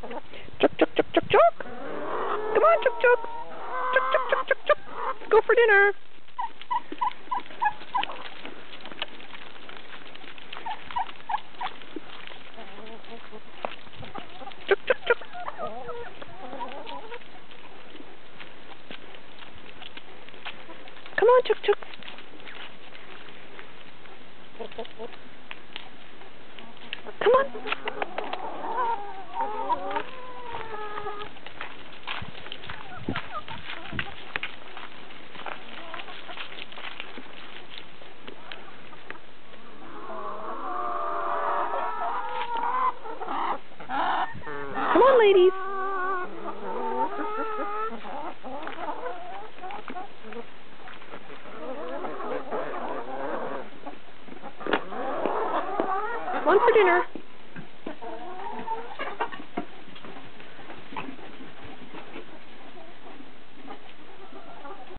Chuk, chuk, chuk, chuk, chuk. Come on, chuk, chuk. Chuk, chuk, chuk, chuk, chuk. Let's go for dinner. Chuk, chuk, chuk. Come on, chuk, chuk. Come on. Come on, ladies.